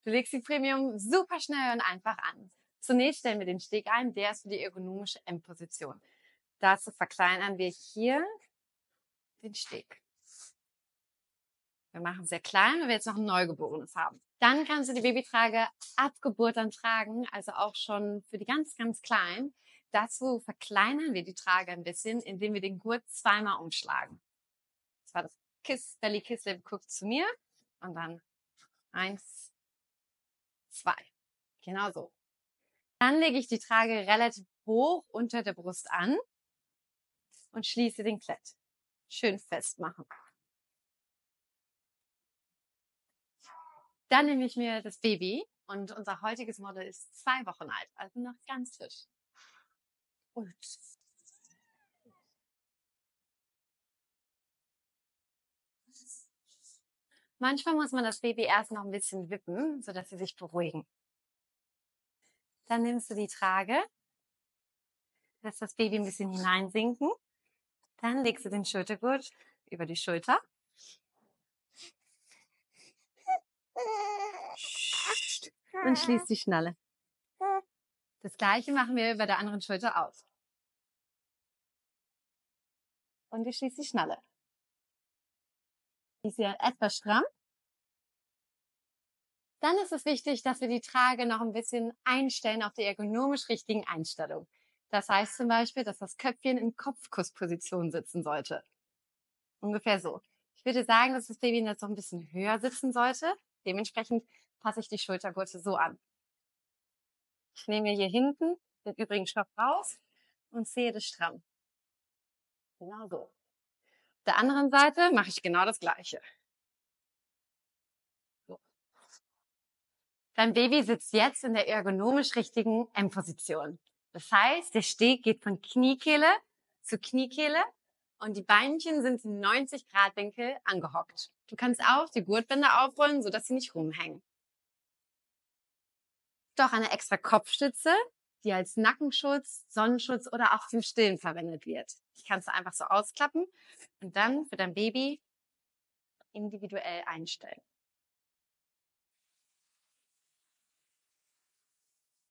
Du legst die Premium super schnell und einfach an. Zunächst stellen wir den Steg ein, der ist für die ergonomische M-Position. Dazu verkleinern wir hier den Steg. Wir machen sehr klein, weil wir jetzt noch ein Neugeborenes haben. Dann kannst du die Babytrage ab Geburt dann tragen, also auch schon für die ganz, ganz Kleinen. Dazu verkleinern wir die Trage ein bisschen, indem wir den Gurt zweimal umschlagen. Das war das Belly Kiss Lift, guckt zu mir und dann 1, 2. Genau so. Dann lege ich die Trage relativ hoch unter der Brust an und schließe den Klett. Schön festmachen. Dann nehme ich mir das Baby und unser heutiges Model ist 2 Wochen alt, also noch ganz frisch. Gut. Manchmal muss man das Baby erst noch ein bisschen wippen, sodass sie sich beruhigen. Dann nimmst du die Trage, lässt das Baby ein bisschen hineinsinken. Dann legst du den Schultergurt über die Schulter. Und schließt die Schnalle. Das gleiche machen wir bei der anderen Schulter auch. Und ich schließe die Schnalle. Die ist ja etwas stramm. Dann ist es wichtig, dass wir die Trage noch ein bisschen einstellen auf die ergonomisch richtigen Einstellung. Das heißt zum Beispiel, dass das Köpfchen in Kopfkussposition sitzen sollte. Ungefähr so. Ich würde sagen, dass das Baby jetzt noch ein bisschen höher sitzen sollte. Dementsprechend passe ich die Schultergurte so an. Ich nehme hier hinten den übrigen Stoff raus und ziehe das stramm. Genau so. Auf der anderen Seite mache ich genau das Gleiche. So. Dein Baby sitzt jetzt in der ergonomisch richtigen M-Position. Das heißt, der Steg geht von Kniekehle zu Kniekehle und die Beinchen sind in 90-Grad-Winkel angehockt. Du kannst auch die Gurtbänder aufrollen, sodass sie nicht rumhängen. Doch eine extra Kopfstütze, die als Nackenschutz, Sonnenschutz oder auch zum Stillen verwendet wird. Die kannst du einfach so ausklappen und dann für dein Baby individuell einstellen.